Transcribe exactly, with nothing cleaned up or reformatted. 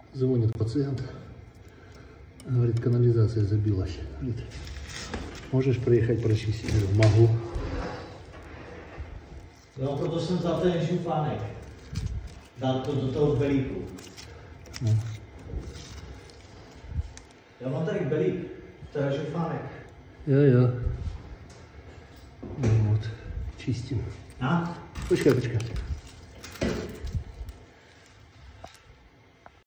Звонит пациент. Говорит, канализация забилась. Говорит, можешь приехать прочистить? Я говорю, могу. Jo, proto jsem vzal ten žufánek. Dal to do toho belíku. No. Já mám tady belík, teda žufánek. Jo, jo. No, вот, чистим. A? Počkej, počkej.